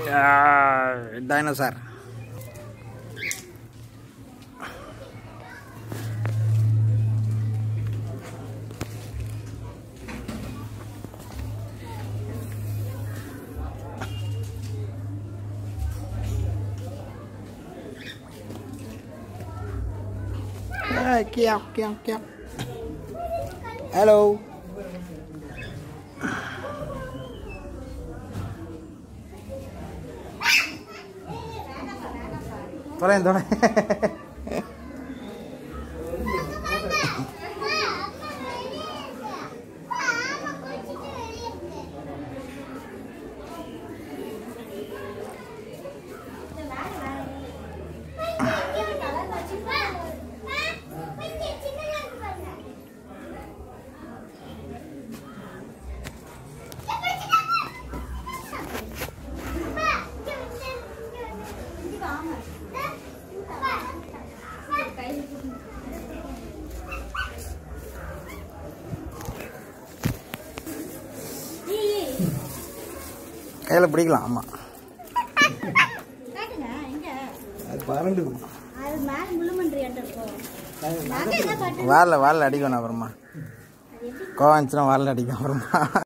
Dinosaur. Kiap, kiap, kiap. Hello. Toren, toren. கையில் பிடிக்கலாம். ஆமாம், வாரில் அடிக்கணும். அப்புறமா கோவம் இருந்துச்சுன்னா வாரில் அடிக்கும். அப்புறமா